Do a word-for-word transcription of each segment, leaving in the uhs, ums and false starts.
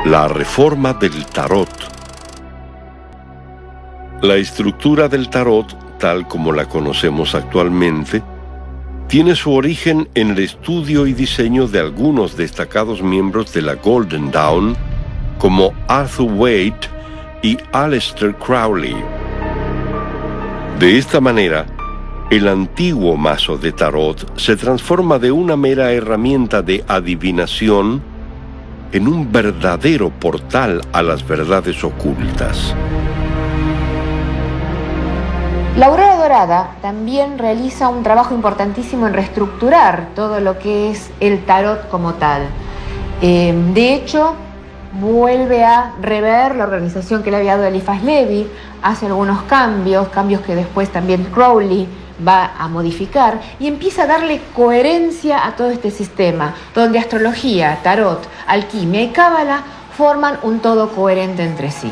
La reforma del tarot. La estructura del tarot, tal como la conocemos actualmente, tiene su origen en el estudio y diseño de algunos destacados miembros de la Golden Dawn, como Arthur Waite y Aleister Crowley. De esta manera, el antiguo mazo de tarot se transforma de una mera herramienta de adivinación en un verdadero portal a las verdades ocultas. La Aurora Dorada también realiza un trabajo importantísimo en reestructurar todo lo que es el tarot como tal. Eh, de hecho, vuelve a rever la organización que le había dado Eliphas Levi, hace algunos cambios, cambios que después también Crowley va a modificar, y empieza a darle coherencia a todo este sistema, donde astrología, tarot, alquimia y cábala forman un todo coherente entre sí.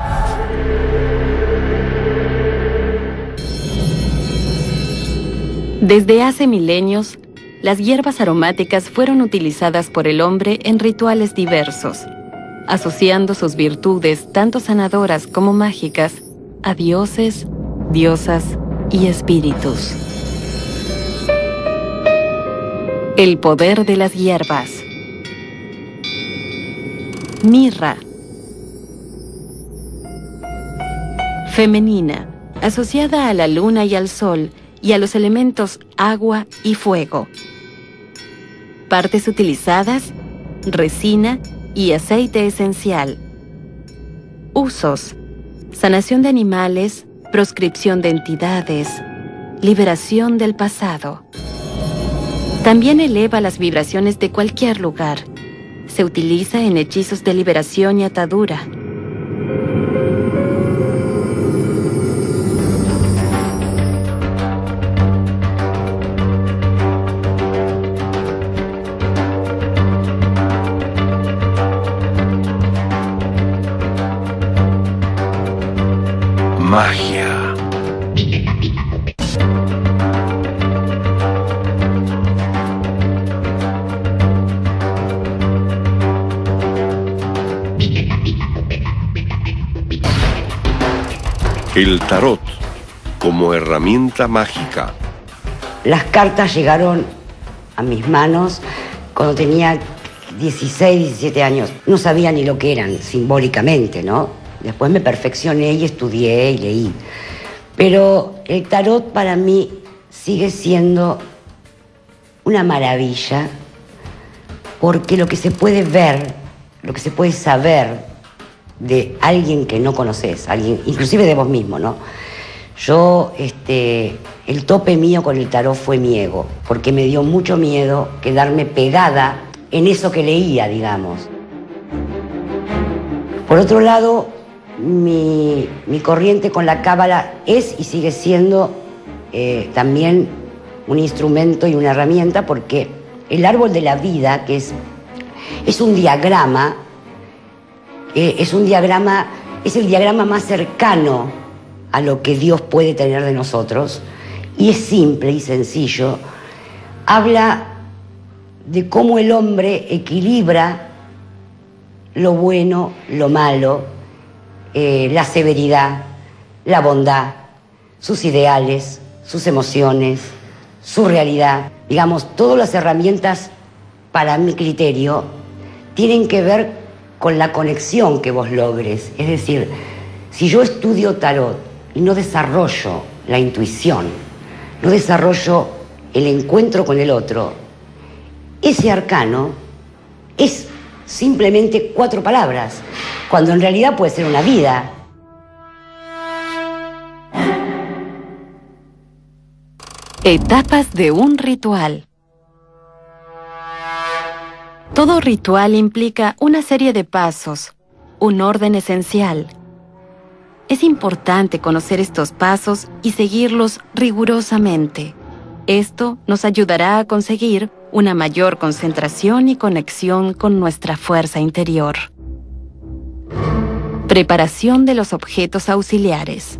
Desde hace milenios, las hierbas aromáticas fueron utilizadas por el hombre en rituales diversos, asociando sus virtudes, tanto sanadoras como mágicas, a dioses, diosas y espíritus. El poder de las hierbas. Mirra. Femenina, asociada a la luna y al sol y a los elementos agua y fuego. Partes utilizadas: resina y aceite esencial. Usos: sanación de animales, proscripción de entidades, liberación del pasado. También eleva las vibraciones de cualquier lugar. Se utiliza en hechizos de liberación y atadura. Magia. El tarot como herramienta mágica. Las cartas llegaron a mis manos cuando tenía dieciséis, diecisiete años. No sabía ni lo que eran simbólicamente, ¿no? Después me perfeccioné y estudié y leí. Pero el tarot para mí sigue siendo una maravilla, porque lo que se puede ver, lo que se puede saber de alguien que no conoces, alguien, inclusive de vos mismo, ¿no? Yo, este, el tope mío con el tarot fue mi ego, porque me dio mucho miedo quedarme pegada en eso que leía, digamos. Por otro lado, mi, mi corriente con la cábala es y sigue siendo eh, también un instrumento y una herramienta, porque el árbol de la vida, que es, es un diagrama, eh, es un diagrama, es el diagrama más cercano a lo que Dios puede tener de nosotros, y es simple y sencillo. Habla de cómo el hombre equilibra lo bueno, lo malo, eh, la severidad, la bondad, sus ideales, sus emociones, su realidad. Digamos, todas las herramientas, para mi criterio, tienen que ver con la conexión que vos logres. Es decir, si yo estudio tarot y no desarrollo la intuición, no desarrollo el encuentro con el otro, ese arcano es simplemente cuatro palabras, cuando en realidad puede ser una vida. Etapas de un ritual. Todo ritual implica una serie de pasos, un orden esencial. Es importante conocer estos pasos y seguirlos rigurosamente. Esto nos ayudará a conseguir una mayor concentración y conexión con nuestra fuerza interior. Preparación de los objetos auxiliares.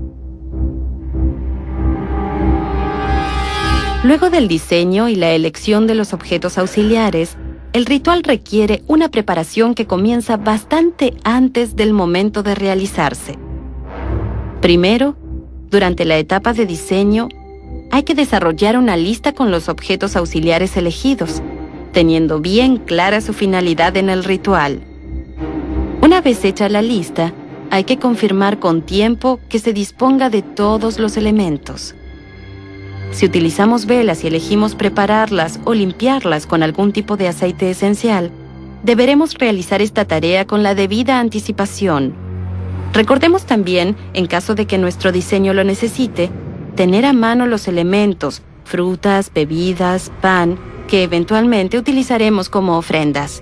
Luego del diseño y la elección de los objetos auxiliares, el ritual requiere una preparación que comienza bastante antes del momento de realizarse. Primero, durante la etapa de diseño, hay que desarrollar una lista con los objetos auxiliares elegidos, teniendo bien clara su finalidad en el ritual. Una vez hecha la lista, hay que confirmar con tiempo que se disponga de todos los elementos. Si utilizamos velas y elegimos prepararlas o limpiarlas con algún tipo de aceite esencial, deberemos realizar esta tarea con la debida anticipación. Recordemos también, en caso de que nuestro diseño lo necesite, tener a mano los elementos, frutas, bebidas, pan, que eventualmente utilizaremos como ofrendas.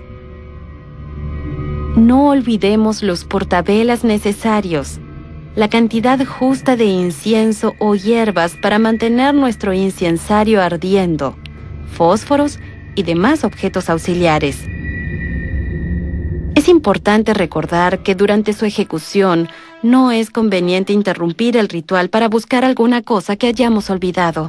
No olvidemos los portavelas necesarios, la cantidad justa de incienso o hierbas para mantener nuestro incensario ardiendo, fósforos y demás objetos auxiliares. Es importante recordar que durante su ejecución no es conveniente interrumpir el ritual para buscar alguna cosa que hayamos olvidado.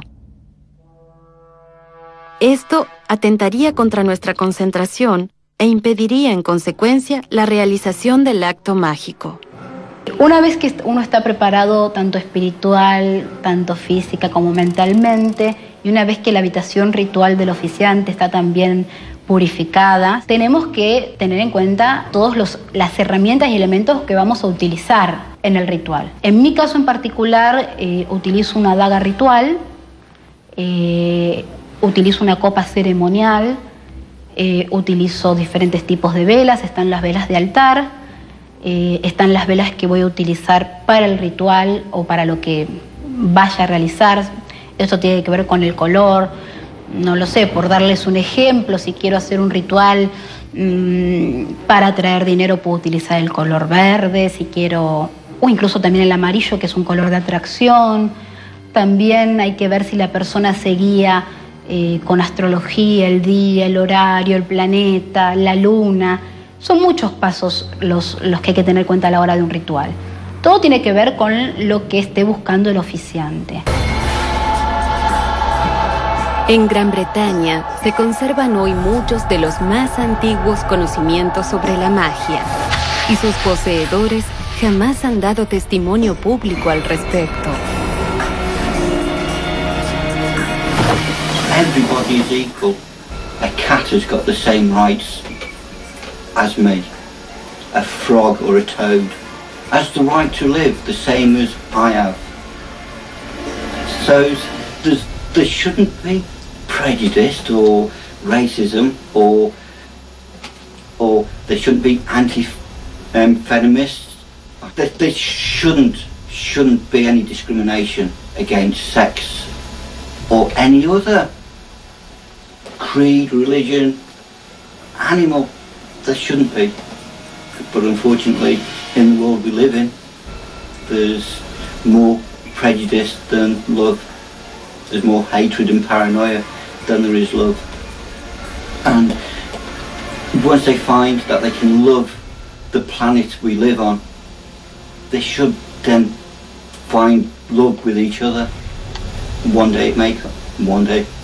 Esto atentaría contra nuestra concentración e impediría en consecuencia la realización del acto mágico. Una vez que uno está preparado tanto espiritual, tanto física como mentalmente, y una vez que la habitación ritual del oficiante está también purificada, tenemos que tener en cuenta todas las herramientas y elementos que vamos a utilizar en el ritual. En mi caso en particular, eh, utilizo una daga ritual, eh, utilizo una copa ceremonial, eh, utilizo diferentes tipos de velas, están las velas de altar, eh, están las velas que voy a utilizar para el ritual o para lo que vaya a realizar. Esto tiene que ver con el color, no lo sé, por darles un ejemplo, si quiero hacer un ritual mmm, para traer dinero puedo utilizar el color verde, si quiero, o incluso también el amarillo, que es un color de atracción. También hay que ver si la persona se guía eh, con astrología, el día, el horario, el planeta, la luna. Son muchos pasos los, los que hay que tener en cuenta a la hora de un ritual. Todo tiene que ver con lo que esté buscando el oficiante. En Gran Bretaña se conservan hoy muchos de los más antiguos conocimientos sobre la magia, y sus poseedores jamás han dado testimonio público al respecto. Everybody is equal. A cat has got the same rights as me. A frog or a toad has the right to live the same as I have. So there's, there shouldn't be prejudice or racism, or or there shouldn't be anti-feminists. Um, there, there shouldn't shouldn't be any discrimination against sex or any other creed, religion, animal. There shouldn't be. But unfortunately, in the world we live in, there's more prejudice than love. There's more hatred and paranoia than there is love. And once they find that they can love the planet we live on, they should then find love with each other. One day it may come, one day